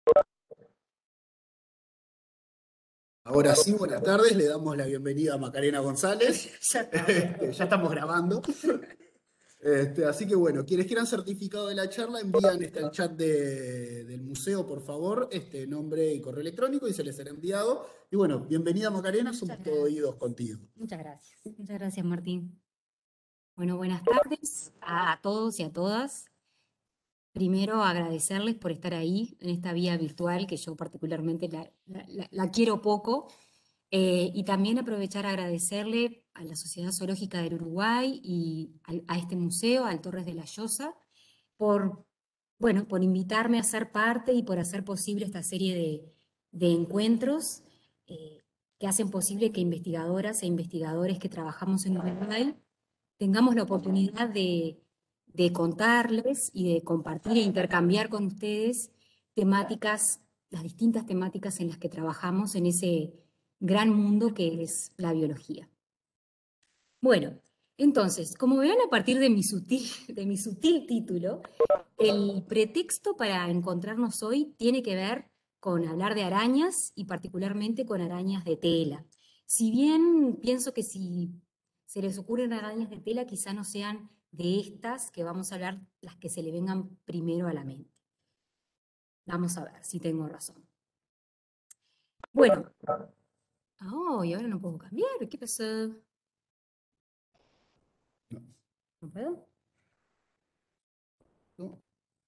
Ahora sí, buenas tardes, le damos la bienvenida a Macarena González. Ya estamos grabando. Así que bueno, quienes quieran certificado de la charla, envían al chat del museo, por favor, nombre y correo electrónico y se les será enviado. Y bueno, bienvenida Macarena, Muchas somos todo gracias. oídos contigo. Muchas gracias. Muchas gracias, Martín. Bueno, buenas tardes a todos y a todas. Primero, agradecerles por estar ahí en esta vía virtual, que yo particularmente la quiero poco. Y también aprovechar a agradecerle a la Sociedad Zoológica del Uruguay y a este museo, al Torres de la Llosa, por, bueno, por invitarme a ser parte y por hacer posible esta serie de encuentros que hacen posible que investigadoras e investigadores que trabajamos en Uruguay tengamos la oportunidad de contarles y de compartir e intercambiar con ustedes temáticas, las distintas temáticas en las que trabajamos en ese gran mundo que es la biología. Bueno, entonces, como verán a partir de mi sutil título, el pretexto para encontrarnos hoy tiene que ver con hablar de arañas y particularmente con arañas de tela. Si bien pienso que si se les ocurren arañas de tela, quizá no sean de estas que vamos a hablar las que se le vengan primero a la mente. Vamos a ver si tengo razón. Bueno, oh, y ahora no puedo cambiar, ¿qué pasó? ¿No puedo? ¿No?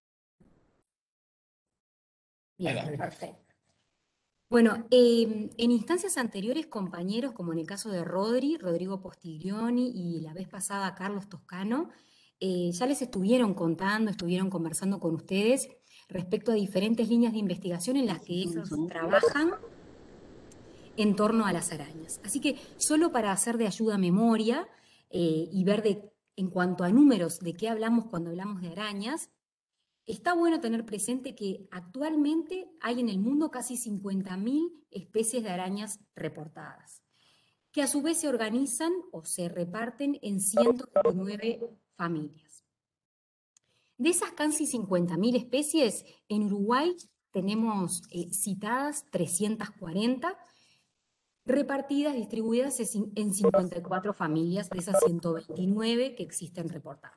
Bien, perfecto. Bueno, en instancias anteriores, compañeros, como en el caso de Rodrigo Postiglioni y la vez pasada Carlos Toscano, ya les estuvieron contando, estuvieron conversando con ustedes respecto a diferentes líneas de investigación en las que ellos trabajan en torno a las arañas. Así que solo para hacer de ayuda a memoria y ver en cuanto a números de qué hablamos cuando hablamos de arañas, está bueno tener presente que actualmente hay en el mundo casi 50.000 especies de arañas reportadas, que a su vez se organizan o se reparten en 129 familias. De esas casi 50.000 especies, en Uruguay tenemos citadas 340, repartidas, distribuidas en 54 familias de esas 129 que existen reportadas.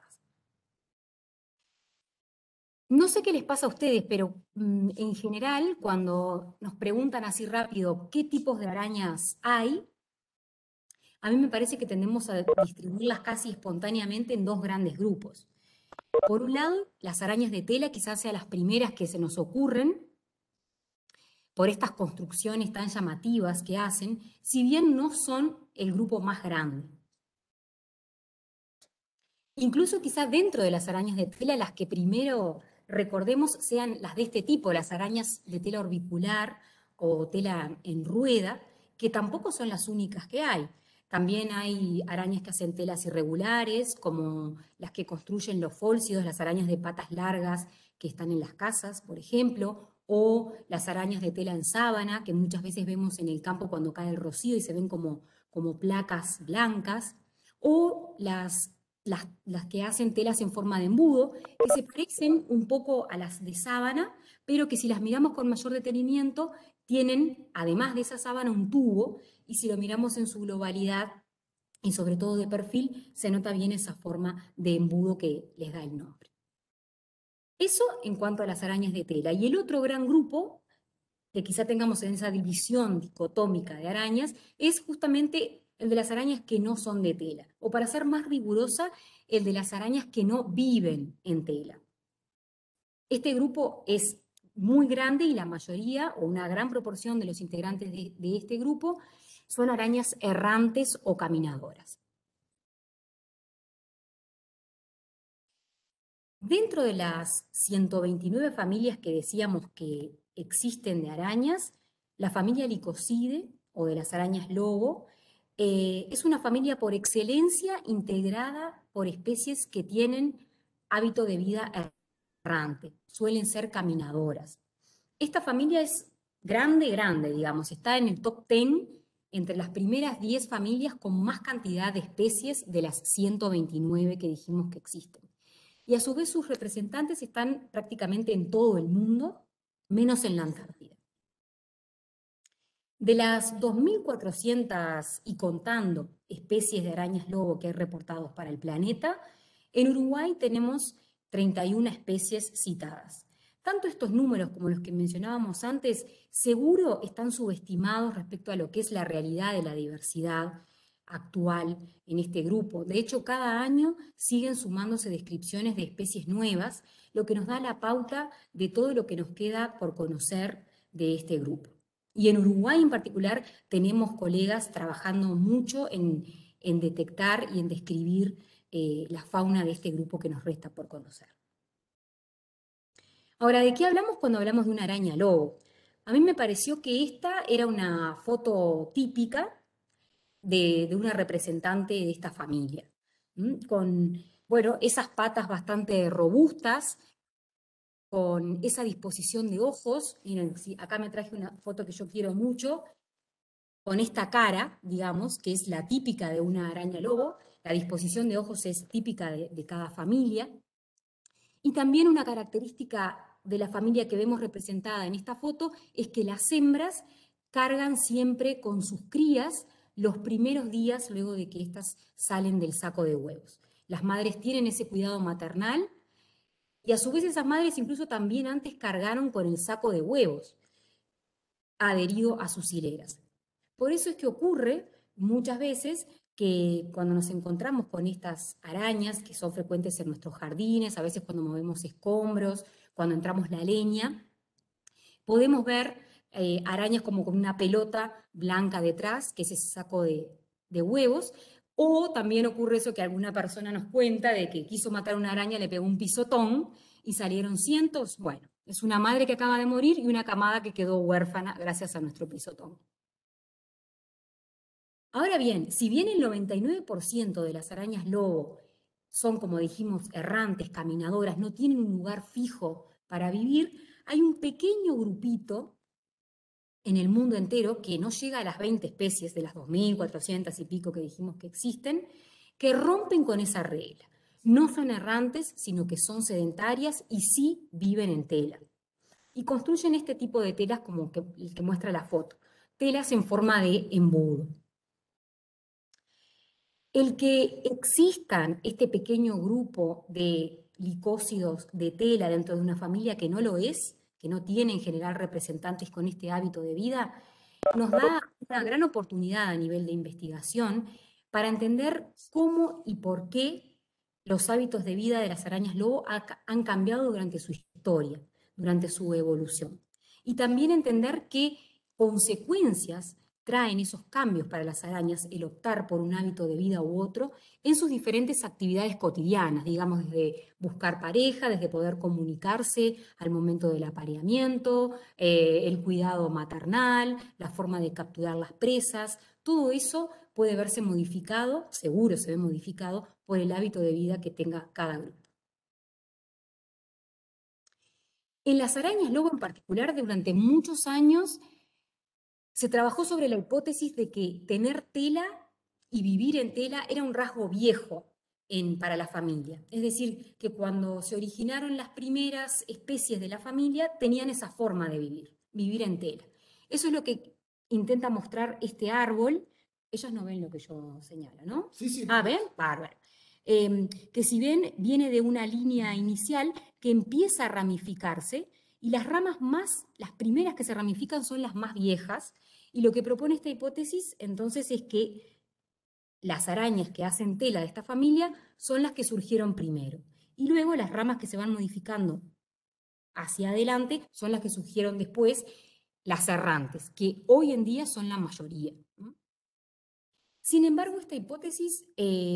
No sé qué les pasa a ustedes, pero en general, cuando nos preguntan así rápido qué tipos de arañas hay, a mí me parece que tendemos a distribuirlas casi espontáneamente en dos grandes grupos. Por un lado, las arañas de tela quizás sean las primeras que se nos ocurren por estas construcciones tan llamativas que hacen, si bien no son el grupo más grande. Incluso quizás dentro de las arañas de tela, las que primero recordemos sean las de este tipo, las arañas de tela orbicular o tela en rueda, que tampoco son las únicas que hay. También hay arañas que hacen telas irregulares, como las que construyen los fólcidos, las arañas de patas largas que están en las casas, por ejemplo, o las arañas de tela en sábana, que muchas veces vemos en el campo cuando cae el rocío y se ven como placas blancas, o las que hacen telas en forma de embudo, que se parecen un poco a las de sábana, pero que si las miramos con mayor detenimiento, tienen, además de esa sábana, un tubo, y si lo miramos en su globalidad, y sobre todo de perfil, se nota bien esa forma de embudo que les da el nombre. Eso en cuanto a las arañas de tela. Y el otro gran grupo, que quizá tengamos en esa división dicotómica de arañas, es justamente el de las arañas que no son de tela, o para ser más rigurosa, el de las arañas que no viven en tela. Este grupo es muy grande y la mayoría, o una gran proporción de los integrantes de este grupo, son arañas errantes o caminadoras. Dentro de las 129 familias que decíamos que existen de arañas, la familia Licosidae, o de las arañas lobo, es una familia por excelencia integrada por especies que tienen hábito de vida errante, suelen ser caminadoras. Esta familia es grande, digamos, está en el top 10 entre las primeras 10 familias con más cantidad de especies de las 129 que dijimos que existen. Y a su vez sus representantes están prácticamente en todo el mundo menos en la Antártida. De las 2.400 y contando especies de arañas lobo que hay reportados para el planeta, en Uruguay tenemos 31 especies citadas. Tanto estos números como los que mencionábamos antes, seguro están subestimados respecto a lo que es la realidad de la diversidad actual en este grupo. De hecho, cada año siguen sumándose descripciones de especies nuevas, lo que nos da la pauta de todo lo que nos queda por conocer de este grupo. Y en Uruguay en particular tenemos colegas trabajando mucho en detectar y en describir la fauna de este grupo que nos resta por conocer. Ahora, ¿de qué hablamos cuando hablamos de una araña lobo? A mí me pareció que esta era una foto típica de una representante de esta familia, con, bueno, esas patas bastante robustas, con esa disposición de ojos. Miren, acá me traje una foto que yo quiero mucho, con esta cara, digamos, que es la típica de una araña lobo. La disposición de ojos es típica de cada familia. Y también una característica de la familia que vemos representada en esta foto es que las hembras cargan siempre con sus crías los primeros días luego de que éstas salen del saco de huevos. Las madres tienen ese cuidado maternal y a su vez esas madres incluso también antes cargaron con el saco de huevos adherido a sus hileras. Por eso es que ocurre muchas veces que cuando nos encontramos con estas arañas que son frecuentes en nuestros jardines, a veces cuando movemos escombros, cuando entramos la leña, podemos ver arañas como con una pelota blanca detrás, que es ese saco de huevos, o también ocurre eso que alguna persona nos cuenta de que quiso matar una araña, le pegó un pisotón y salieron cientos. Bueno, es una madre que acaba de morir y una camada que quedó huérfana gracias a nuestro pisotón. Ahora bien, si bien el 99% de las arañas lobo son, como dijimos, errantes, caminadoras, no tienen un lugar fijo para vivir, hay un pequeño grupito en el mundo entero, que no llega a las 20 especies de las 2.400 y pico que dijimos que existen, que rompen con esa regla. No son errantes, sino que son sedentarias y sí viven en tela. Y construyen este tipo de telas como el que muestra la foto, telas en forma de embudo. El que existan este pequeño grupo de licócidos de tela dentro de una familia que no lo es, que no tiene en general representantes con este hábito de vida, nos da una gran oportunidad a nivel de investigación para entender cómo y por qué los hábitos de vida de las arañas lobo han cambiado durante su historia, durante su evolución. Y también entender qué consecuencias traen esos cambios para las arañas, el optar por un hábito de vida u otro, en sus diferentes actividades cotidianas, digamos, desde buscar pareja, desde poder comunicarse al momento del apareamiento, el cuidado maternal, la forma de capturar las presas, todo eso puede verse modificado, seguro se ve modificado, por el hábito de vida que tenga cada grupo. En las arañas lobo en particular, durante muchos años, se trabajó sobre la hipótesis de que tener tela y vivir en tela era un rasgo viejo para la familia. Es decir, que cuando se originaron las primeras especies de la familia, tenían esa forma de vivir en tela. Eso es lo que intenta mostrar este árbol. Ellos no ven lo que yo señalo, ¿no? Sí, sí. Ah, ¿ven? Bárbaro. Que si ven, viene de una línea inicial que empieza a ramificarse y las primeras que se ramifican son las más viejas, y lo que propone esta hipótesis entonces es que las arañas que hacen tela de esta familia son las que surgieron primero. Y luego las ramas que se van modificando hacia adelante son las que surgieron después, las errantes, que hoy en día son la mayoría. Sin embargo, esta hipótesis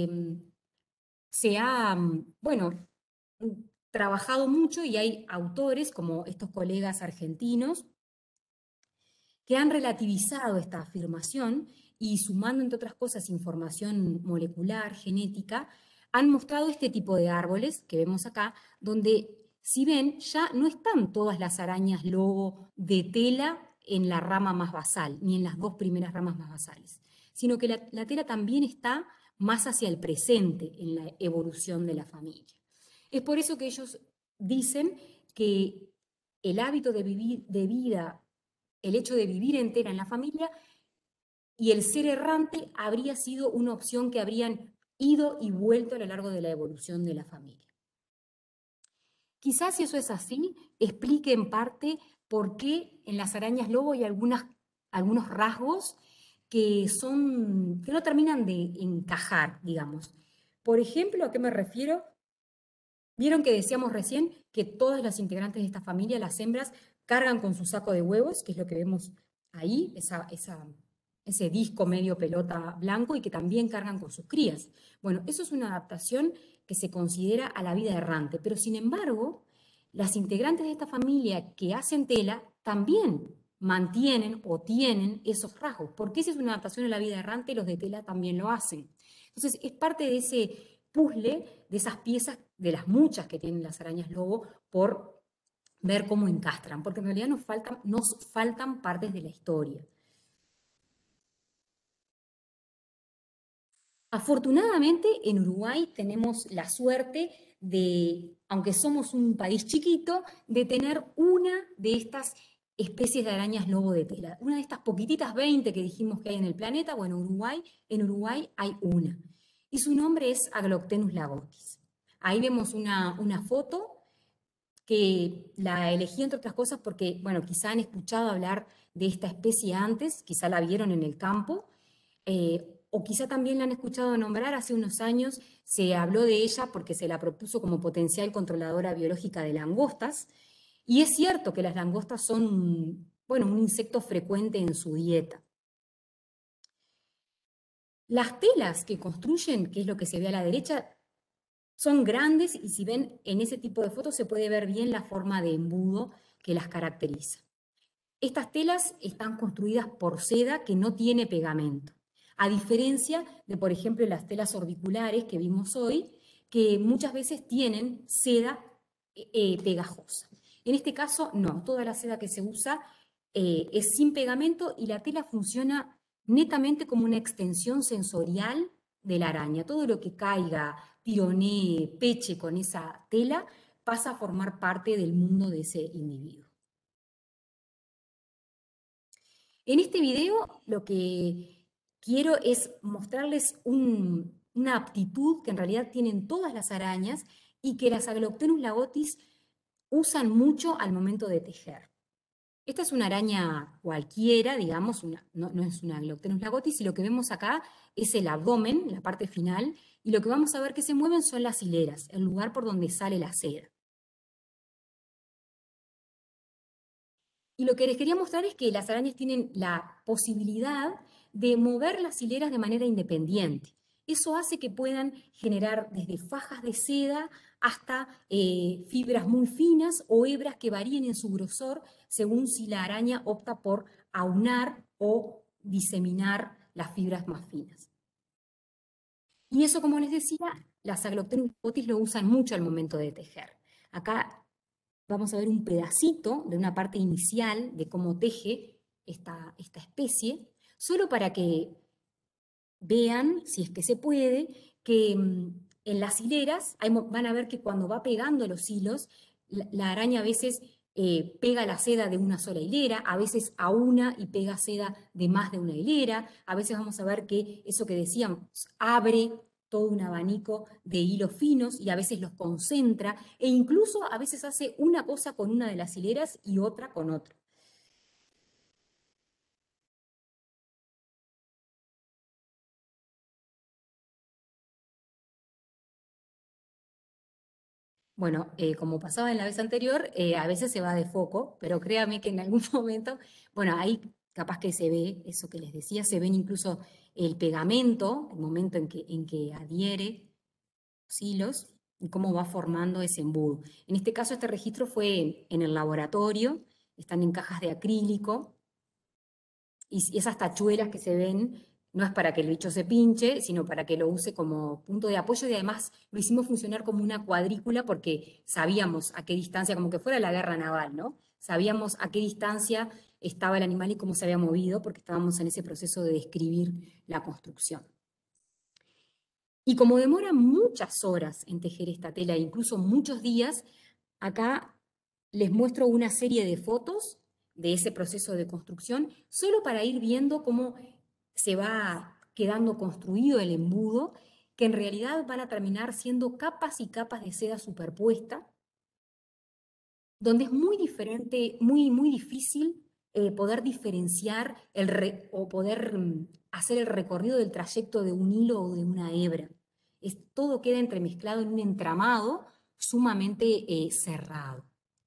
se ha, bueno, trabajado mucho y hay autores como estos colegas argentinos que han relativizado esta afirmación y sumando, entre otras cosas, información molecular, genética, han mostrado este tipo de árboles que vemos acá, donde, si ven, ya no están todas las arañas lobo de tela en la rama más basal, ni en las dos primeras ramas más basales, sino que la tela también está más hacia el presente en la evolución de la familia. Es por eso que ellos dicen que el hábito de vida, el hecho de vivir entera en la familia, y el ser errante habría sido una opción que habrían ido y vuelto a lo largo de la evolución de la familia. Quizás si eso es así, explique en parte por qué en las arañas lobo hay algunos rasgos que no terminan de encajar, digamos. Por ejemplo, ¿a qué me refiero? Vieron que decíamos recién que todas las integrantes de esta familia, las hembras, cargan con su saco de huevos, que es lo que vemos ahí, ese disco medio pelota blanco, y que también cargan con sus crías. Bueno, eso es una adaptación que se considera a la vida errante, pero sin embargo, las integrantes de esta familia que hacen tela también mantienen o tienen esos rasgos, porque esa es una adaptación a la vida errante, los de tela también lo hacen. Entonces, es parte de ese puzzle, de esas piezas, de las muchas que tienen las arañas lobo, por ver cómo encastran, porque en realidad nos faltan partes de la historia. Afortunadamente, en Uruguay tenemos la suerte de, aunque somos un país chiquito, de tener una de estas especies de arañas lobo de tela. Una de estas poquititas 20 que dijimos que hay en el planeta, bueno, en Uruguay hay una. Y su nombre es Agloctenus lagotis. Ahí vemos una foto que la elegí entre otras cosas porque, bueno, quizá han escuchado hablar de esta especie antes, quizá la vieron en el campo, o quizá también la han escuchado nombrar hace unos años, se habló de ella porque se la propuso como potencial controladora biológica de langostas, y es cierto que las langostas son, bueno, un insecto frecuente en su dieta. Las telas que construyen, que es lo que se ve a la derecha, son grandes y si ven en ese tipo de fotos se puede ver bien la forma de embudo que las caracteriza. Estas telas están construidas por seda que no tiene pegamento, a diferencia de, por ejemplo, las telas orbiculares que vimos hoy, que muchas veces tienen seda pegajosa. En este caso, no, toda la seda que se usa es sin pegamento y la tela funciona netamente como una extensión sensorial de la araña. Todo lo que caiga, pironee, peche con esa tela, pasa a formar parte del mundo de ese individuo. En este video lo que quiero es mostrarles una aptitud que en realidad tienen todas las arañas y que las Agloctenus lagotis usan mucho al momento de tejer. Esta es una araña cualquiera, digamos, no es una Agloctenus lagotis, y lo que vemos acá es el abdomen, la parte final, y lo que vamos a ver que se mueven son las hileras, el lugar por donde sale la seda. Y lo que les quería mostrar es que las arañas tienen la posibilidad de mover las hileras de manera independiente. Eso hace que puedan generar desde fajas de seda hasta fibras muy finas o hebras que varíen en su grosor según si la araña opta por aunar o diseminar las fibras más finas. Y eso, como les decía, las Agloctenus lagotis lo usan mucho al momento de tejer. Acá vamos a ver un pedacito de una parte inicial de cómo teje esta especie, solo para que vean, si es que se puede, que en las hileras van a ver que cuando va pegando los hilos, la araña a veces pega la seda de una sola hilera, a veces aúna y pega seda de más de una hilera, a veces vamos a ver que eso que decíamos abre todo un abanico de hilos finos y a veces los concentra e incluso a veces hace una cosa con una de las hileras y otra con otra. Bueno, como pasaba en la vez anterior, a veces se va de foco, pero créame que en algún momento, bueno, ahí capaz que se ve eso que les decía, se ven incluso el pegamento, el momento en que adhiere los hilos y cómo va formando ese embudo. En este caso, este registro fue en el laboratorio, están en cajas de acrílico, y esas tachuelas que se ven no es para que el bicho se pinche, sino para que lo use como punto de apoyo y además lo hicimos funcionar como una cuadrícula porque sabíamos a qué distancia, como que fuera la guerra naval, ¿no? Sabíamos a qué distancia estaba el animal y cómo se había movido porque estábamos en ese proceso de describir la construcción. Y como demora muchas horas en tejer esta tela, incluso muchos días, acá les muestro una serie de fotos de ese proceso de construcción, solo para ir viendo cómo se va quedando construido el embudo, que en realidad van a terminar siendo capas y capas de seda superpuesta, donde es muy diferente, muy difícil poder diferenciar o poder hacer el recorrido del trayecto de un hilo o de una hebra. Todo queda entremezclado en un entramado sumamente cerrado.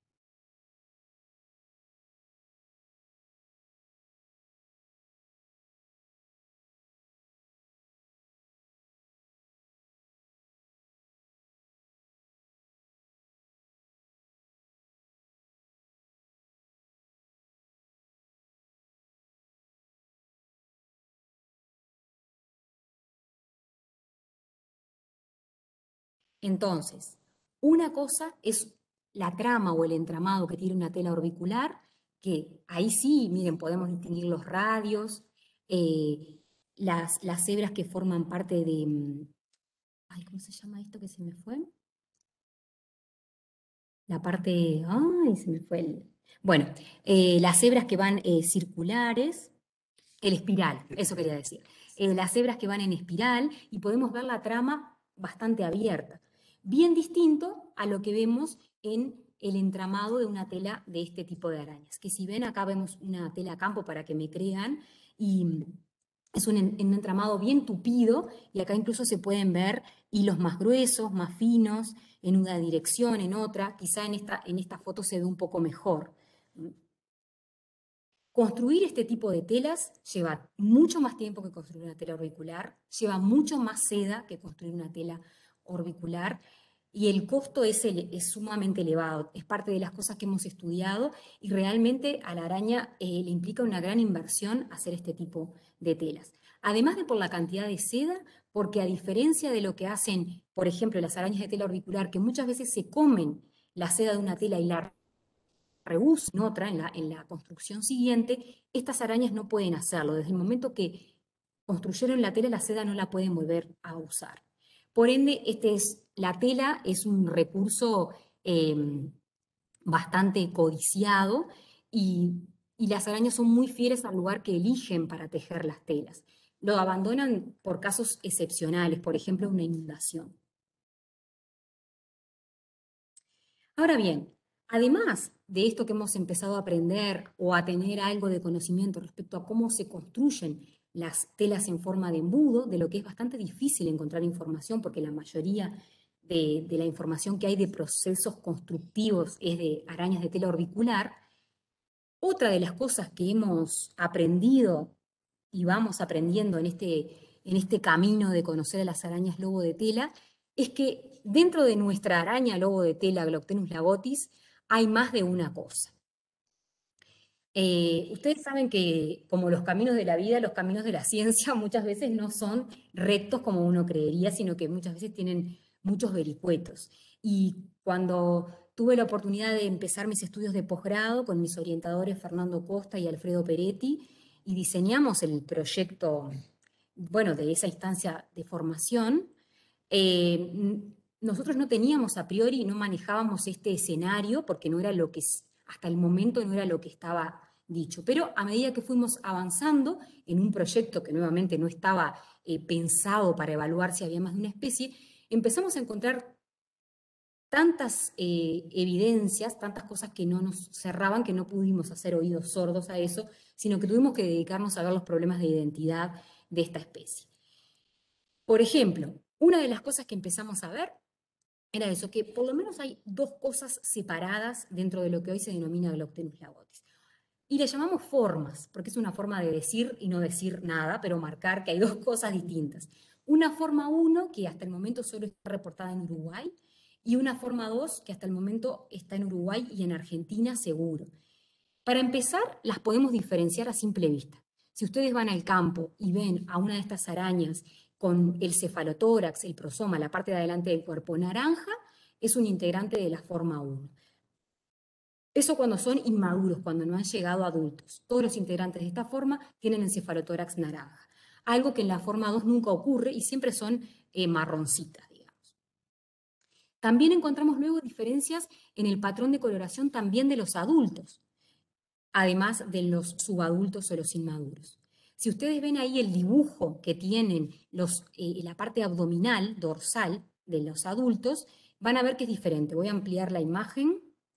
Entonces, una cosa es la trama o el entramado que tiene una tela orbicular, que ahí sí, miren, podemos distinguir los radios, eh, las hebras que forman parte de... Ay, ¿cómo se llama esto que se me fue? La parte... Ay, se me fue el... Bueno, las hebras que van circulares, el espiral, eso quería decir. Las hebras que van en espiral y podemos ver la trama bastante abierta. Bien distinto a lo que vemos en el entramado de una tela de este tipo de arañas. Que si ven, acá vemos una tela a campo para que me crean y es un entramado bien tupido y acá incluso se pueden ver hilos más gruesos, más finos, en una dirección, en otra. Quizá en esta foto se ve un poco mejor. Construir este tipo de telas lleva mucho más tiempo que construir una tela orbicular, lleva mucho más seda que construir una tela orbicular y el costo es sumamente elevado. Es parte de las cosas que hemos estudiado y realmente a la araña le implica una gran inversión hacer este tipo de telas. Además de por la cantidad de seda, porque a diferencia de lo que hacen, por ejemplo, las arañas de tela orbicular, que muchas veces se comen la seda de una tela y la reusan en otra, en la construcción siguiente, estas arañas no pueden hacerlo. Desde el momento que construyeron la tela, la seda no la pueden volver a usar. Por ende, la tela es un recurso bastante codiciado y las arañas son muy fieles al lugar que eligen para tejer las telas. Lo abandonan por casos excepcionales, por ejemplo, una inundación. Ahora bien, además de esto que hemos empezado a aprender o a tener algo de conocimiento respecto a cómo se construyen las telas en forma de embudo, de lo que es bastante difícil encontrar información porque la mayoría de la información que hay de procesos constructivos es de arañas de tela orbicular, otra de las cosas que hemos aprendido y vamos aprendiendo en este camino de conocer a las arañas lobo de tela es que dentro de nuestra araña lobo de tela, Gloctenus lagotis, hay más de una cosa. Ustedes saben que como los caminos de la vida, los caminos de la ciencia muchas veces no son rectos como uno creería, sino que muchas veces tienen muchos vericuetos. Y cuando tuve la oportunidad de empezar mis estudios de posgrado con mis orientadores Fernando Costa y Alfredo Peretti, y diseñamos el proyecto, bueno, de esa instancia de formación, nosotros no teníamos a priori, no manejábamos este escenario porque no era lo que hasta el momento no era lo que estaba dicho. Pero a medida que fuimos avanzando en un proyecto que nuevamente no estaba pensado para evaluar si había más de una especie, empezamos a encontrar tantas evidencias, tantas cosas que no nos cerraban, que no pudimos hacer oídos sordos a eso, sino que tuvimos que dedicarnos a ver los problemas de identidad de esta especie. Por ejemplo, una de las cosas que empezamos a ver era eso, que por lo menos hay dos cosas separadas dentro de lo que hoy se denomina Gloctenus lagotis. Y le llamamos formas, porque es una forma de decir y no decir nada, pero marcar que hay dos cosas distintas. Una forma 1, que hasta el momento solo está reportada en Uruguay, y una forma 2, que hasta el momento está en Uruguay y en Argentina seguro. Para empezar, las podemos diferenciar a simple vista. Si ustedes van al campo y ven a una de estas arañas con el cefalotórax, el prosoma, la parte de adelante del cuerpo naranja, es un integrante de la forma 1. Eso cuando son inmaduros, cuando no han llegado a adultos. Todos los integrantes de esta forma tienen el cefalotórax naranja. Algo que en la forma 2 nunca ocurre y siempre son marroncitas, digamos. También encontramos luego diferencias en el patrón de coloración también de los adultos, además de los subadultos o los inmaduros. Si ustedes ven ahí el dibujo que tienen la parte abdominal, dorsal, de los adultos, van a ver que es diferente. Voy a ampliar la imagen.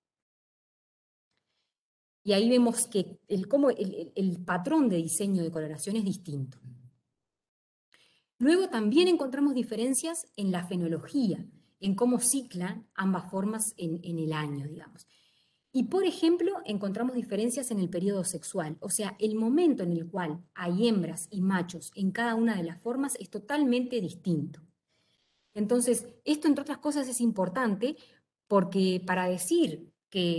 Y ahí vemos que el patrón de diseño de coloración es distinto. Luego también encontramos diferencias en la fenología, en cómo ciclan ambas formas en el año, digamos. Y, por ejemplo, encontramos diferencias en el periodo sexual, o sea, el momento en el cual hay hembras y machos en cada una de las formas es totalmente distinto. Entonces, esto, entre otras cosas, es importante porque para decir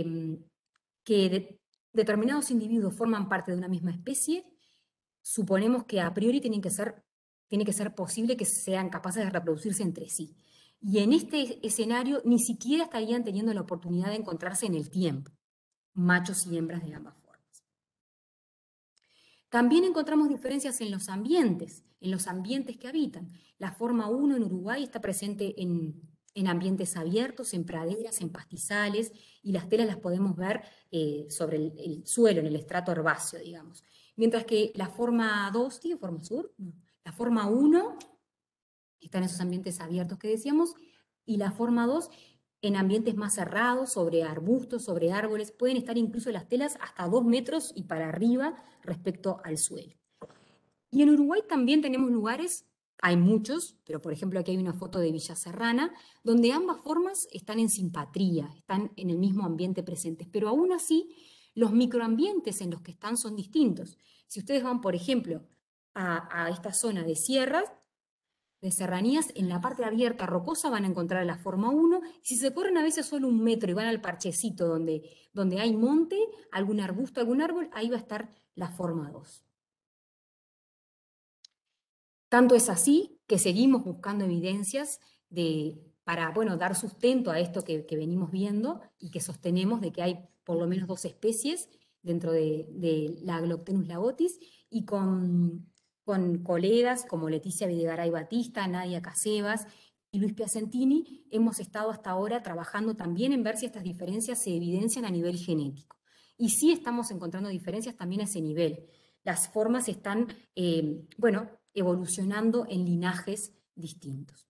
que determinados individuos forman parte de una misma especie, suponemos que a priori tiene que ser posible que sean capaces de reproducirse entre sí. Y en este escenario ni siquiera estarían teniendo la oportunidad de encontrarse en el tiempo, machos y hembras de ambas formas. También encontramos diferencias en los ambientes que habitan. La forma 1 en Uruguay está presente en ambientes abiertos, en praderas, en pastizales, y las telas las podemos ver sobre el suelo, en el estrato herbáceo, digamos. Mientras que la forma 2, ¿tiene forma sur? No. La forma 1 está en esos ambientes abiertos que decíamos, y la forma 2 en ambientes más cerrados, sobre arbustos, sobre árboles, pueden estar incluso las telas hasta 2 metros y para arriba respecto al suelo. Y en Uruguay también tenemos lugares, hay muchos, pero por ejemplo aquí hay una foto de Villa Serrana, donde ambas formas están en simpatría, están en el mismo ambiente presentes, pero aún así los microambientes en los que están son distintos. Si ustedes van, por ejemplo, a esta zona de sierras, de serranías, en la parte abierta rocosa van a encontrar la forma 1, si se corren a veces solo 1 metro y van al parchecito donde hay monte, algún arbusto, algún árbol, ahí va a estar la forma 2. Tanto es así que seguimos buscando evidencias para dar sustento a esto que venimos viendo y que sostenemos de que hay por lo menos 2 especies dentro de la Gloctenus lagotis, y con colegas como Leticia Videgaray Batista, Nadia Casebas y Luis Piacentini hemos estado hasta ahora trabajando también en ver si estas diferencias se evidencian a nivel genético. Y sí estamos encontrando diferencias también a ese nivel. Las formas están, evolucionando en linajes distintos.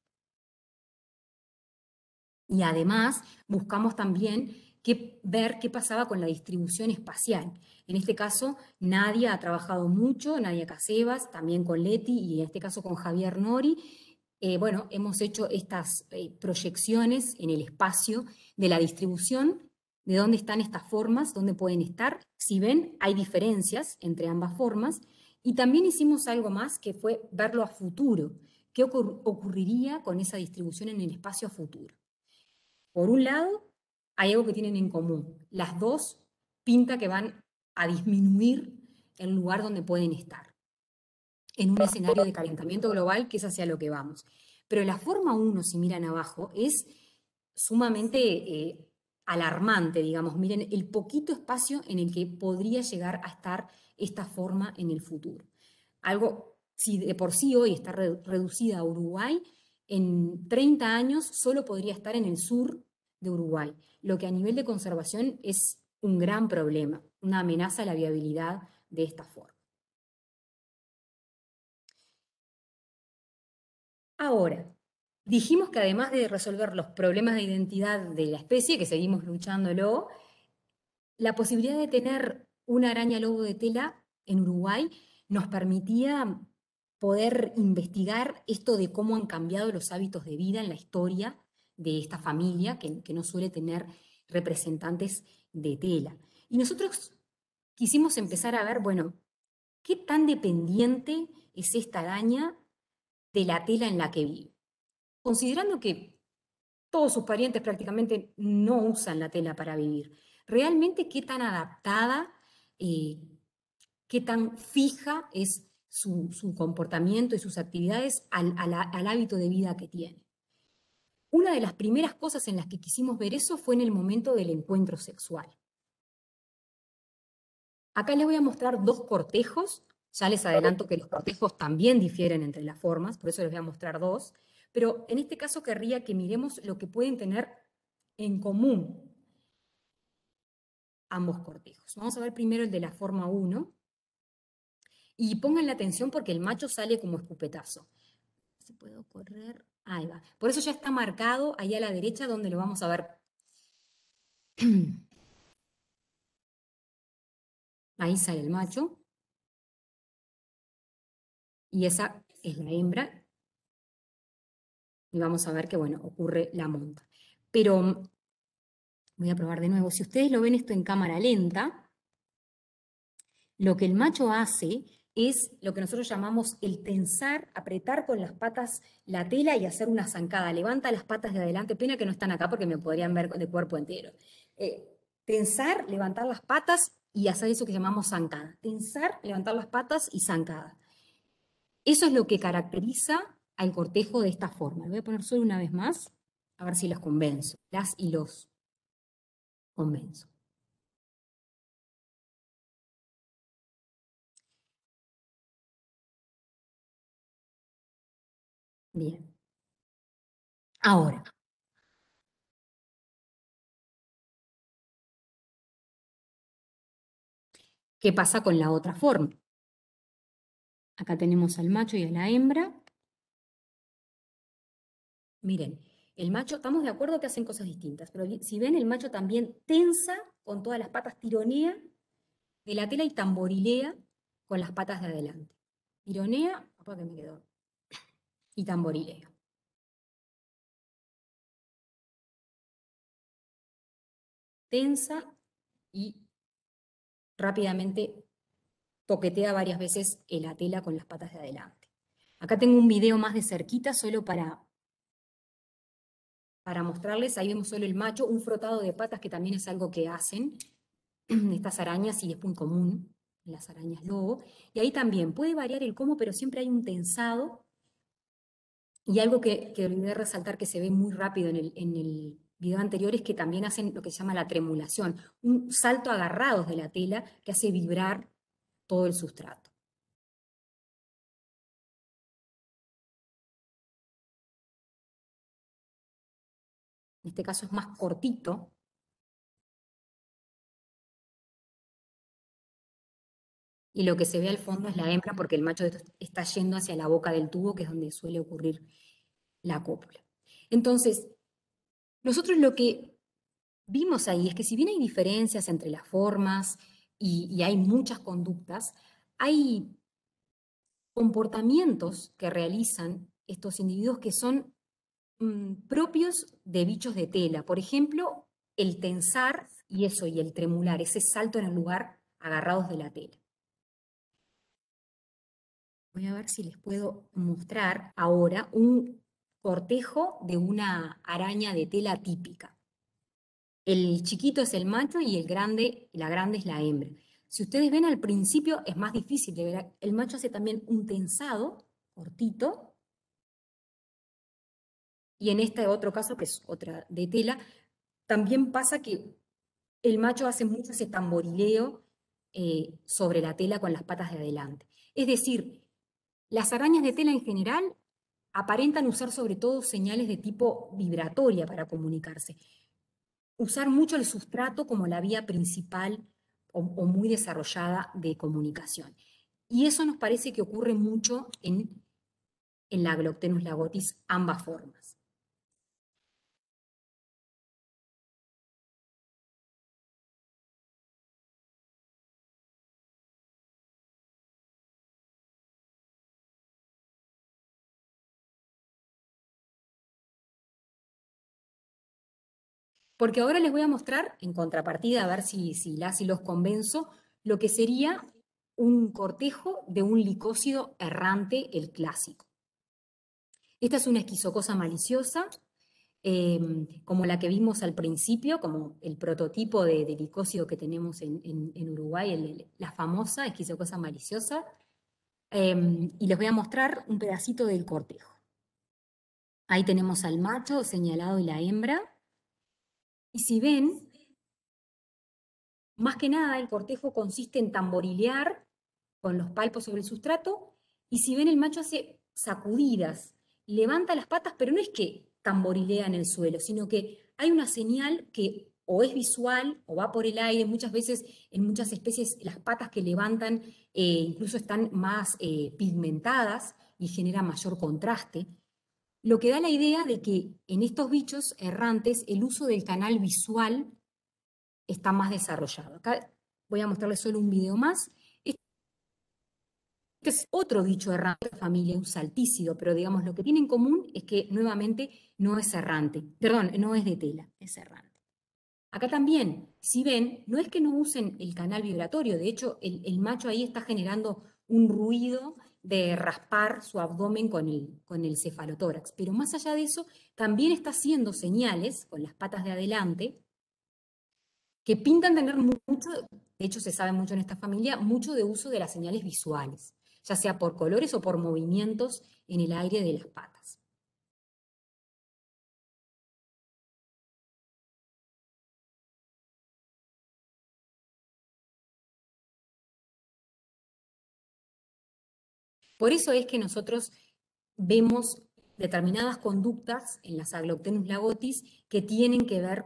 Y además buscamos también ver qué pasaba con la distribución espacial. En este caso, Nadia ha trabajado mucho, Nadia Casebas, también con Leti y en este caso con Javier Nori. Hemos hecho estas proyecciones en el espacio de la distribución, de dónde están estas formas, dónde pueden estar. Si ven, hay diferencias entre ambas formas. Y también hicimos algo más que fue verlo a futuro. ¿Qué ocurriría con esa distribución en el espacio a futuro? Por un lado, hay algo que tienen en común. Las dos pinta que van a disminuir el lugar donde pueden estar, en un escenario de calentamiento global, que es hacia lo que vamos. Pero la forma 1, si miran abajo, es sumamente alarmante, digamos. Miren el poquito espacio en el que podría llegar a estar esta forma en el futuro. Algo, si de por sí hoy está reducida a Uruguay, en 30 años solo podría estar en el sur de Uruguay, lo que a nivel de conservación es un gran problema, una amenaza a la viabilidad de esta forma. Ahora, dijimos que además de resolver los problemas de identidad de la especie, que seguimos luchándolo, la posibilidad de tener una araña lobo de tela en Uruguay nos permitía poder investigar esto de cómo han cambiado los hábitos de vida en la historia de esta familia, que no suele tener representantes de tela. Y nosotros quisimos empezar a ver, ¿qué tan dependiente es esta araña de la tela en la que vive? Considerando que todos sus parientes prácticamente no usan la tela para vivir, ¿realmente qué tan adaptada, qué tan fija es su comportamiento y sus actividades al hábito de vida que tiene? Una de las primeras cosas en las que quisimos ver eso fue en el momento del encuentro sexual. Acá les voy a mostrar 2 cortejos. Ya les adelanto que los cortejos también difieren entre las formas, por eso les voy a mostrar 2. pero en este caso querría que miremos lo que pueden tener en común ambos cortejos. Vamos a ver primero el de la forma 1, y pongan la atención porque el macho sale como escupetazo. ¿Se puede correr? Ahí va. Por eso ya está marcado ahí a la derecha donde lo vamos a ver. Ahí sale el macho. Y esa es la hembra. Y vamos a ver que, bueno, ocurre la monta. Pero voy a probar de nuevo. Si ustedes lo ven esto en cámara lenta, lo que el macho hace es lo que nosotros llamamos el tensar, apretar con las patas la tela y hacer una zancada. Levanta las patas de adelante. Pena que no están acá porque me podrían ver de cuerpo entero. Tensar, levantar las patas y hacer eso que llamamos zancada. Tensar, levantar las patas y zancada. Eso es lo que caracteriza al cortejo de esta forma. Lo voy a poner solo una vez más, a ver si los convenzo. Las y los convenzo. Bien. Ahora, ¿qué pasa con la otra forma? Acá tenemos al macho y a la hembra. Miren, el macho, estamos de acuerdo que hacen cosas distintas, pero si ven, el macho también tensa con todas las patas, tironea de la tela y tamborilea con las patas de adelante. Tironea, papá que me quedó, y tamborilea. Tensa y rápidamente toquetea varias veces la tela con las patas de adelante. Acá tengo un video más de cerquita solo para mostrarles. Ahí vemos solo el macho, un frotado de patas que también es algo que hacen estas arañas y es muy común en las arañas lobo. Y ahí también puede variar el cómo, pero siempre hay un tensado y algo que olvidé resaltar que se ve muy rápido en el video anterior es que también hacen lo que se llama la tremulación, un salto agarrados de la tela que hace vibrar todo el sustrato. En este caso es más cortito. Y lo que se ve al fondo es la hembra porque el macho está yendo hacia la boca del tubo, que es donde suele ocurrir la cópula. Entonces, nosotros lo que vimos ahí es que si bien hay diferencias entre las formas y hay muchas conductas, hay comportamientos que realizan estos individuos que son propios de bichos de tela. Por ejemplo, el tensar y eso, y el tremular, ese salto en el lugar agarrados de la tela. Voy a ver si les puedo mostrar ahora un cortejo de una araña de tela típica. El chiquito es el macho y la grande es la hembra. Si ustedes ven al principio es más difícil de ver. El macho hace también un tensado cortito y en este otro caso, que es otra de tela, también pasa que el macho hace mucho ese tamborileo sobre la tela con las patas de adelante. Es decir, las arañas de tela en general aparentan usar sobre todo señales de tipo vibratoria para comunicarse. Usar mucho el sustrato como la vía principal o muy desarrollada de comunicación. Y eso nos parece que ocurre mucho en la Gloctenus lagotis, ambas formas. Porque ahora les voy a mostrar, en contrapartida, a ver si las y los convenzo, lo que sería un cortejo de un licócido errante, el clásico. Esta es una esquizocosa maliciosa, como la que vimos al principio, como el prototipo de licócido que tenemos en Uruguay, la famosa esquizocosa maliciosa. Y les voy a mostrar un pedacito del cortejo. Ahí tenemos al macho señalado y la hembra. Y si ven, más que nada el cortejo consiste en tamborilear con los palpos sobre el sustrato, y si ven el macho hace sacudidas levanta las patas, pero no es que tamborilea en el suelo, sino que hay una señal que o es visual o va por el aire. Muchas veces en muchas especies las patas que levantan incluso están más pigmentadas y genera mayor contraste. Lo que da la idea de que en estos bichos errantes el uso del canal visual está más desarrollado. Acá voy a mostrarles solo un video más. Este es otro bicho errante de la familia, un saltícido, pero digamos lo que tiene en común es que nuevamente no es errante, perdón, no es de tela, es errante. Acá también, si ven, no es que no usen el canal vibratorio, de hecho el macho ahí está generando un ruido de raspar su abdomen con el cefalotórax, pero más allá de eso, también está haciendo señales con las patas de adelante que pintan tener mucho, de hecho se sabe mucho en esta familia, mucho de uso de las señales visuales, ya sea por colores o por movimientos en el aire de las patas. Por eso es que nosotros vemos determinadas conductas en las Agloctenus lagotis que tienen que ver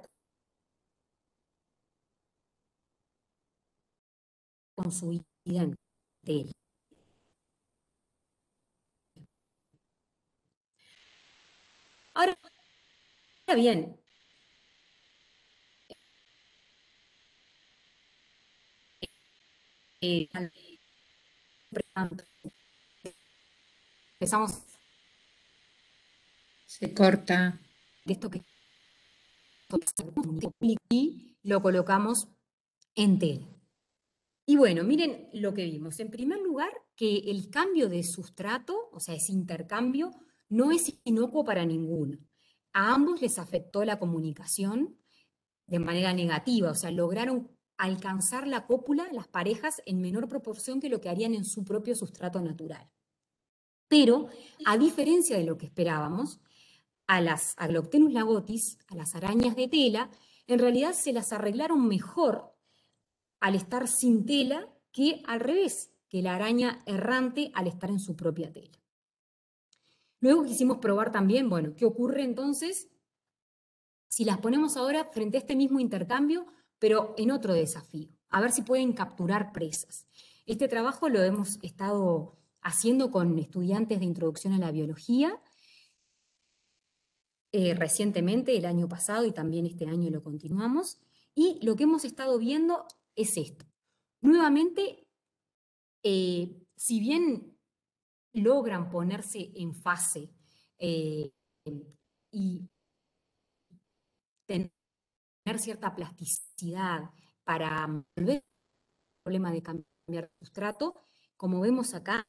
con su vida en tela. Ahora bien, empezamos Se corta. de esto que y lo colocamos en tela. Y bueno, miren lo que vimos. En primer lugar, que el cambio de sustrato, o sea, ese intercambio, no es inocuo para ninguno. A ambos les afectó la comunicación de manera negativa, o sea, lograron alcanzar la cópula, las parejas, en menor proporción que lo que harían en su propio sustrato natural. Pero, a diferencia de lo que esperábamos, a las Agloctenus lagotis, a las arañas de tela, en realidad se las arreglaron mejor al estar sin tela que al revés, que la araña errante al estar en su propia tela. Luego quisimos probar también, bueno, ¿qué ocurre entonces si las ponemos ahora frente a este mismo intercambio, pero en otro desafío? A ver si pueden capturar presas. Este trabajo lo hemos estado haciendo con estudiantes de introducción a la biología, recientemente, el año pasado y también este año lo continuamos, y lo que hemos estado viendo es esto. Nuevamente, si bien logran ponerse en fase y tener cierta plasticidad para resolver el problema de cambiar de sustrato, como vemos acá,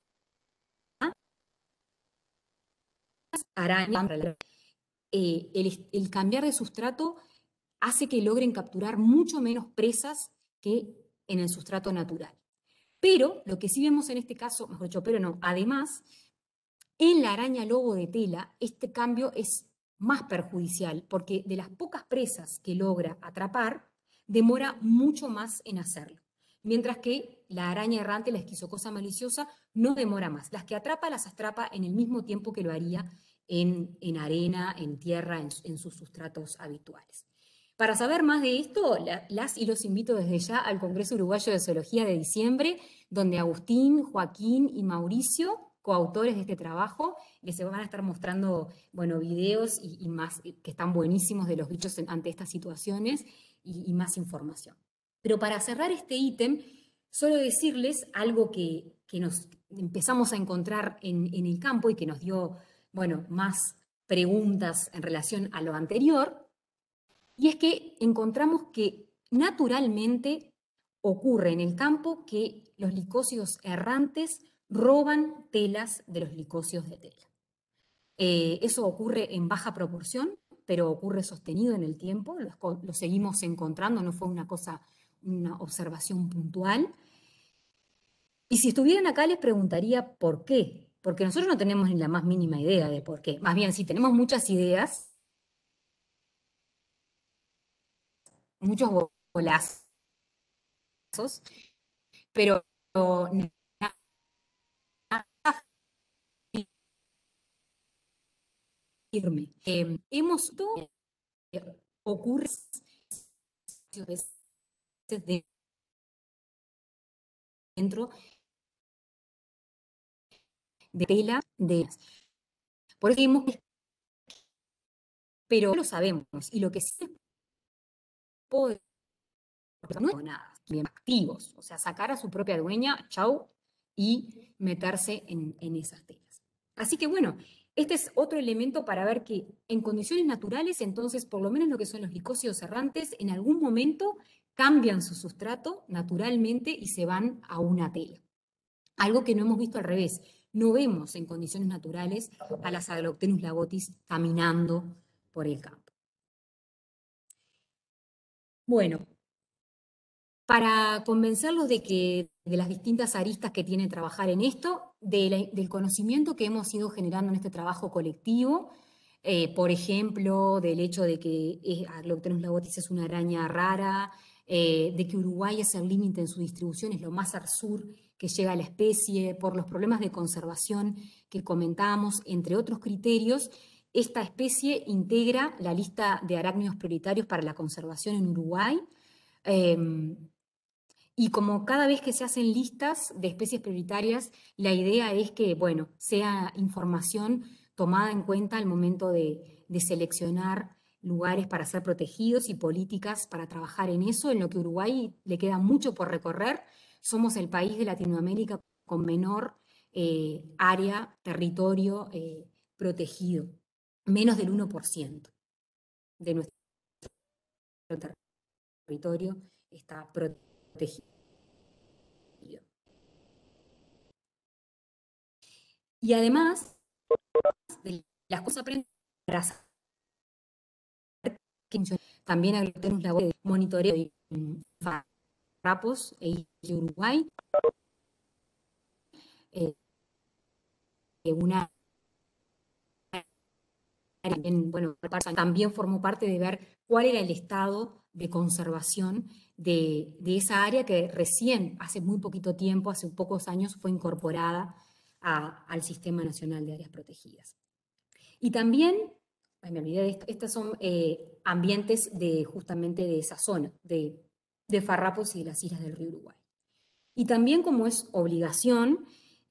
arañas, el cambiar de sustrato hace que logren capturar mucho menos presas que en el sustrato natural. Pero lo que sí vemos en este caso, mejor dicho, pero no, además, en la araña lobo de tela, este cambio es más perjudicial, porque de las pocas presas que logra atrapar, demora mucho más en hacerlo. Mientras que la araña errante, la esquizocosa maliciosa, no demora más. Las que atrapa, las atrapa en el mismo tiempo que lo haría en arena, en tierra, en sus sustratos habituales. Para saber más de esto, las y los invito desde ya al Congreso Uruguayo de Zoología de diciembre, donde Agustín, Joaquín y Mauricio, coautores de este trabajo, les van a estar mostrando, bueno, videos y más que están buenísimos de los bichos ante estas situaciones y más información. Pero para cerrar este ítem, solo decirles algo que nos empezamos a encontrar en el campo y que nos dio, bueno, más preguntas en relación a lo anterior, y es que encontramos que naturalmente ocurre en el campo que los licocios errantes roban telas de los licocios de tela. Eso ocurre en baja proporción, pero ocurre sostenido en el tiempo, lo seguimos encontrando, no fue una cosa, una observación puntual. Y si estuvieran acá les preguntaría por qué, porque nosotros no tenemos ni la más mínima idea de por qué. Más bien, sí tenemos muchas ideas, muchos bolazos, pero nada firme. Hemos visto ocurre dentro de tela de... Por eso hemos, pero lo sabemos, y lo que sí puedo no es nada, bien activos, o sea, sacar a su propia dueña, chau, y meterse en esas telas. Así que bueno, este es otro elemento para ver que en condiciones naturales, entonces, por lo menos lo que son los licócidos errantes, en algún momento cambian su sustrato naturalmente y se van a una tela. Algo que no hemos visto al revés. No vemos en condiciones naturales a las Agloctenus lagotis caminando por el campo. Bueno, para convencerlos de las distintas aristas que tiene trabajar en esto, del conocimiento que hemos ido generando en este trabajo colectivo, por ejemplo, del hecho de que Agloctenus lagotis es una araña rara, de que Uruguay es el límite en su distribución, es lo más al sur que llega a la especie, por los problemas de conservación que comentamos, entre otros criterios. Esta especie integra la lista de arácnidos prioritarios para la conservación en Uruguay. Y como cada vez que se hacen listas de especies prioritarias, la idea es que, bueno, sea información tomada en cuenta al momento de seleccionar lugares para ser protegidos y políticas para trabajar en eso, en lo que Uruguay le queda mucho por recorrer. Somos el país de Latinoamérica con menor área, territorio protegido, menos del 1% de nuestro territorio está protegido. Y además de las cosas aprendidas para saber que también tenemos la de monitoreo de farrapos e Uruguay, una también, bueno, también formó parte de ver cuál era el estado de conservación de esa área que recién, hace muy poquito tiempo, hace pocos años, fue incorporada al Sistema Nacional de Áreas Protegidas. Y también, me olvidé de esto, estos son ambientes justamente de esa zona, de Farrapos y de las islas del río Uruguay. Y también como es obligación,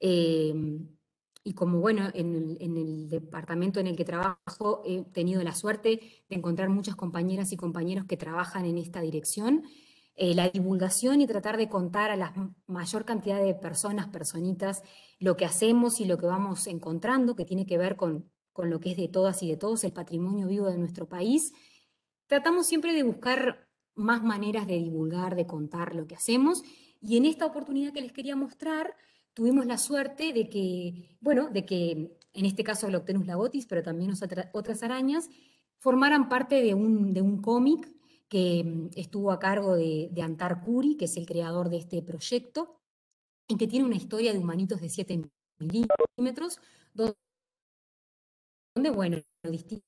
y como bueno, en el departamento en el que trabajo he tenido la suerte de encontrar muchas compañeras y compañeros que trabajan en esta dirección, la divulgación y tratar de contar a la mayor cantidad de personas, personitas, lo que hacemos y lo que vamos encontrando, que tiene que ver con lo que es de todas y de todos, el patrimonio vivo de nuestro país. Tratamos siempre de buscar más maneras de divulgar, de contar lo que hacemos, y en esta oportunidad que les quería mostrar, tuvimos la suerte de que, bueno, de que en este caso Gloctenus lagotis, pero también otras arañas, formaran parte de un cómic que estuvo a cargo de Antar Curi, que es el creador de este proyecto, y que tiene una historia de humanitos de 7 milímetros, donde, bueno, distintas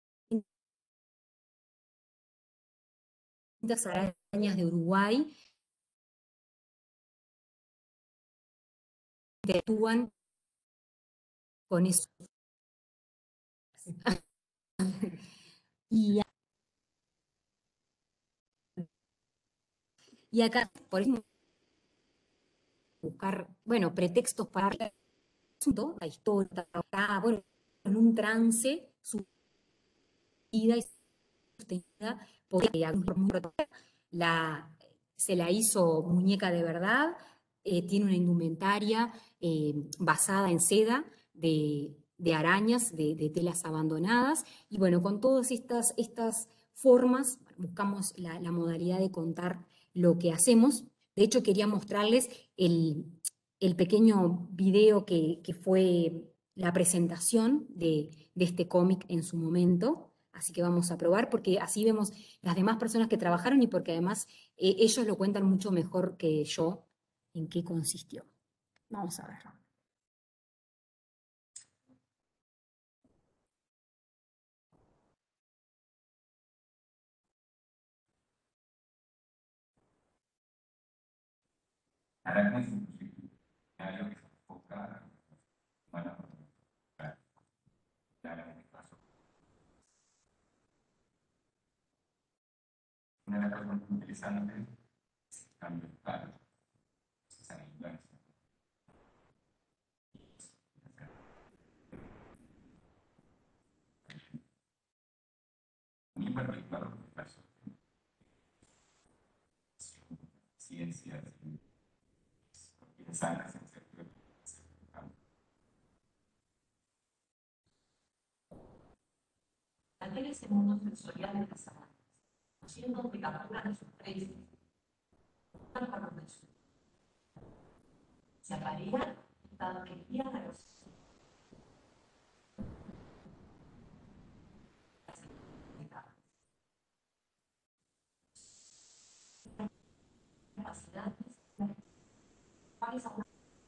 arañas de Uruguay interactúan con eso. Y, y acá, por ejemplo, buscar, bueno, pretextos para el asunto, la historia, está, bueno, en un trance, su vida y sostenida, podría la, se la hizo muñeca de verdad, tiene una indumentaria basada en seda de arañas, de telas abandonadas, y bueno, con todas estas formas buscamos la modalidad de contar lo que hacemos. De hecho, quería mostrarles el pequeño video que fue la presentación de este cómic en su momento. Así que vamos a probar porque así vemos las demás personas que trabajaron y porque además ellos lo cuentan mucho mejor que yo en qué consistió. Vamos a ver. Arácnidos subsidiarios que se enfoca, bueno, en este caso. datos muy interesantes, cambio claro, esa influencia. Muy particular, por caso, ciencias, sanas, etc. Aquel ese mundo sensorial de las amas, haciendo que captura de sus precios, se aparía dado que guía a los capacidades, cuáles son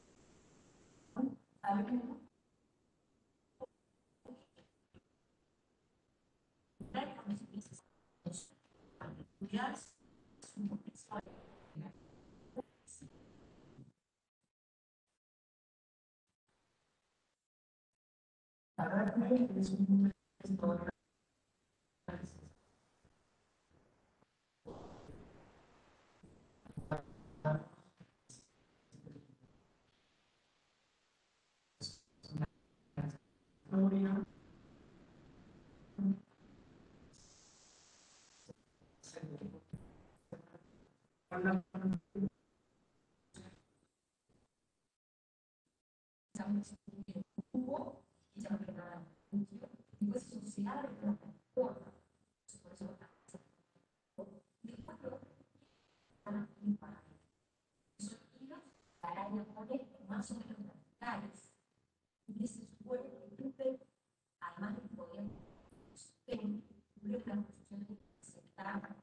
más o menos radicales. Y ese es bueno que además de poder tener una construcción de aceptar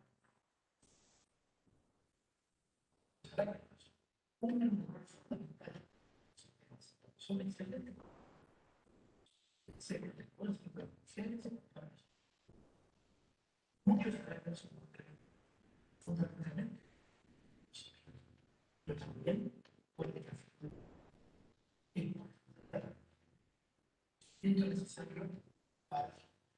son excelentes. Muchos fracasos fundamentalmente. Pero también puede siendo necesario para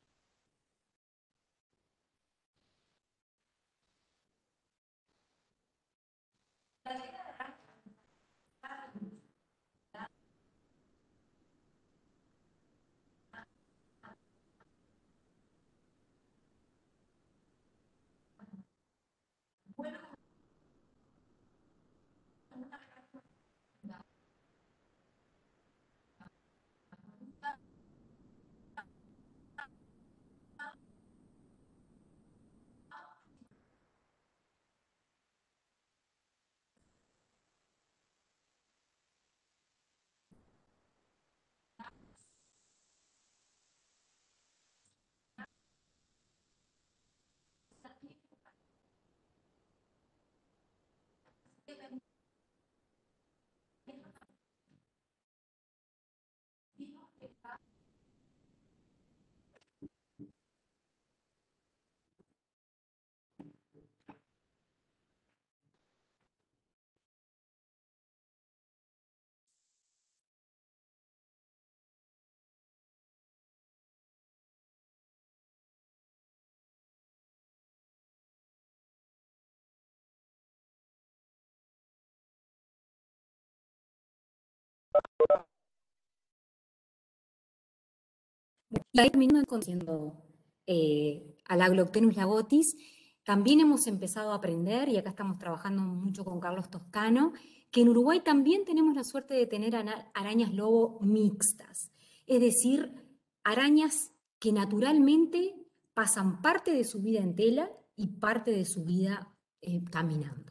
Y ahí terminando conociendo a la Gloctenus lagotis, también hemos empezado a aprender, y acá estamos trabajando mucho con Carlos Toscano, que en Uruguay también tenemos la suerte de tener arañas lobo mixtas, es decir, arañas que naturalmente pasan parte de su vida en tela y parte de su vida caminando.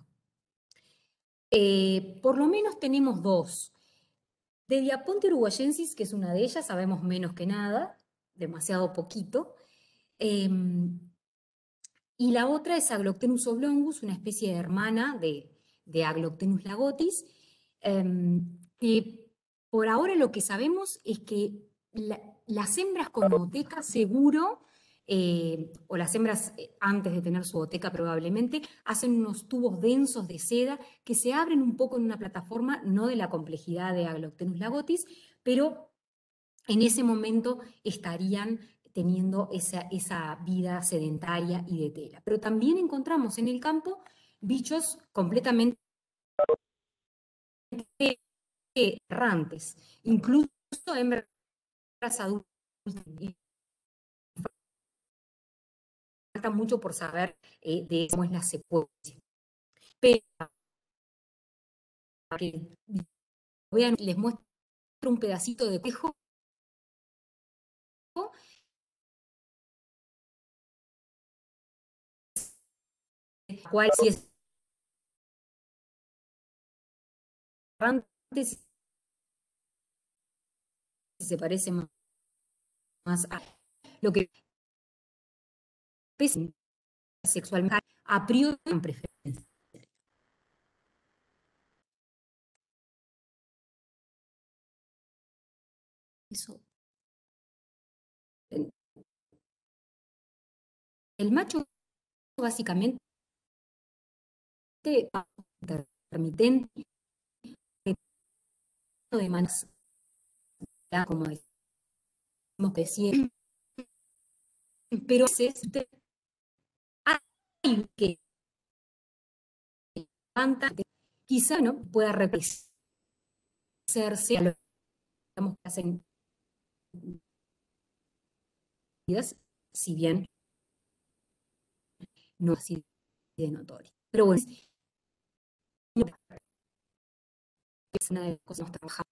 Por lo menos tenemos dos. De Diaponte uruguayensis, que es una de ellas, sabemos menos que nada, demasiado poquito. Y la otra es Agloctenus oblongus, una especie hermana de Agloctenus lagotis, que por ahora lo que sabemos es que las hembras con oteca seguro, o las hembras antes de tener su oteca probablemente, hacen unos tubos densos de seda que se abren un poco en una plataforma, no de la complejidad de Agloctenus lagotis, pero en ese momento estarían teniendo esa vida sedentaria y de tela. Pero también encontramos en el campo bichos completamente errantes, incluso hembras adultas. Y falta mucho por saber de cómo es la secuencia. Pero vean, les muestro un pedacito de espejo cuál si es errante, si se parece más a lo que pesa sexualmente a priori en preferencia. Eso. El macho básicamente intermitente de manos, como decimos que sí, pero hay que levanta, quizá no pueda representarse a lo que hacen, si bien no así de notorio. Pero bueno, es una de las cosas que trabajamos.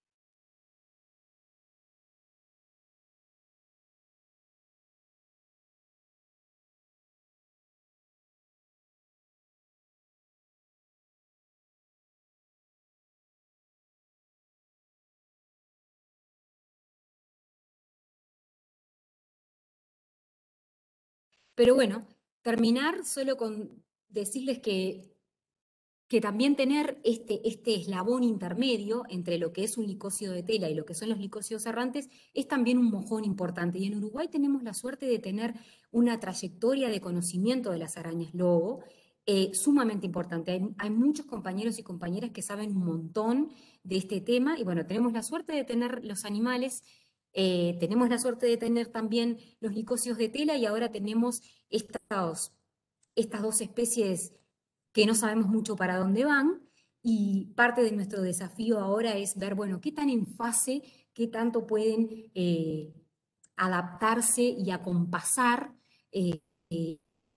Pero bueno, terminar solo con decirles que también tener este eslabón intermedio entre lo que es un licócido de tela y lo que son los licócidos errantes es también un mojón importante. Y en Uruguay tenemos la suerte de tener una trayectoria de conocimiento de las arañas lobo sumamente importante. Hay muchos compañeros y compañeras que saben un montón de este tema y bueno, tenemos la suerte de tener los animales. Tenemos la suerte de tener también los licocios de tela y ahora tenemos estas dos especies que no sabemos mucho para dónde van y parte de nuestro desafío ahora es ver, bueno, qué tan en fase, qué tanto pueden adaptarse y acompasar eh, eh,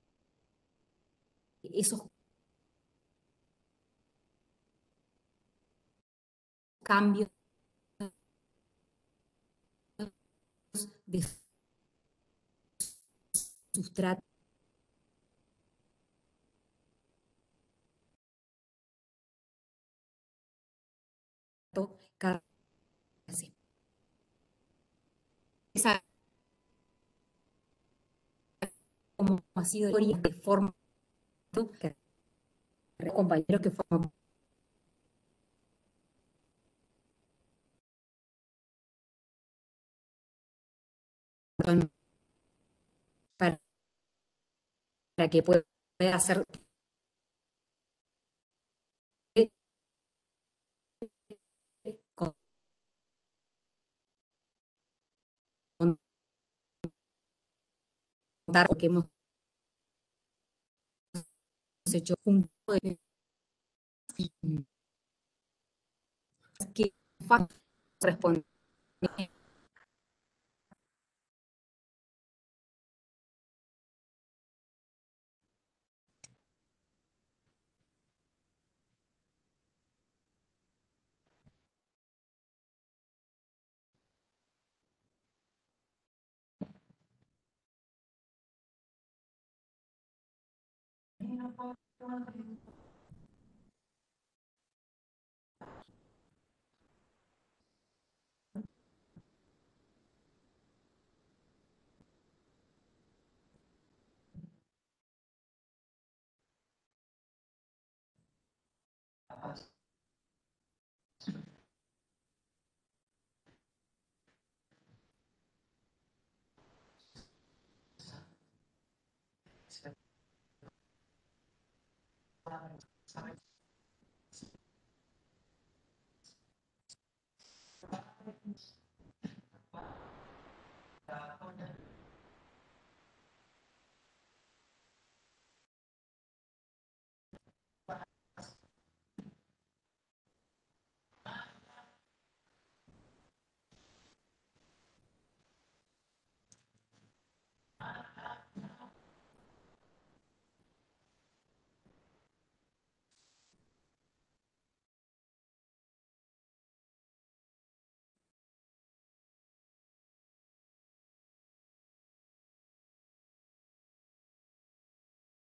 esos cambios de sustrato cada vez. Esa como ha sido la historia que forma que compañeros que forman para, para que pueda hacer contar lo que hemos hecho juntos y que responde.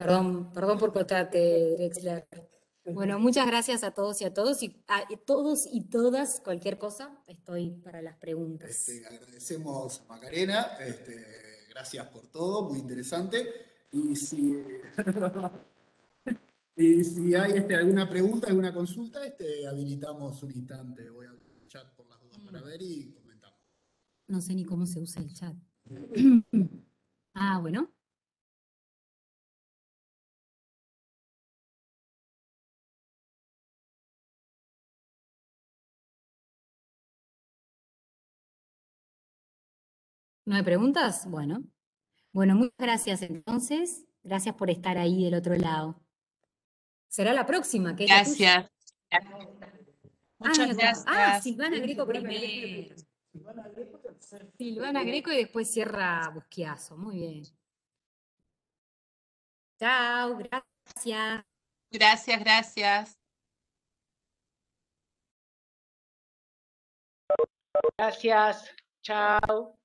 Perdón por cortarte, Drexler. Bueno, muchas gracias a todos y a todos, y a todos y todas, cualquier cosa, estoy para las preguntas. Agradecemos a Macarena, gracias por todo, muy interesante. Y si, y si hay alguna pregunta, alguna consulta, habilitamos un instante. Voy al chat por las dudas para ver y comentamos. No sé ni cómo se usa el chat. Ah, bueno. ¿No hay preguntas? Bueno. Bueno, muchas gracias entonces. Gracias por estar ahí del otro lado. Será la próxima, que es la tuya. Gracias. Ah, Muchas gracias. Silvana Greco primero. Silvana Greco y después cierra Busquiazo. Muy bien. Chao, gracias. Gracias. Gracias. Chao.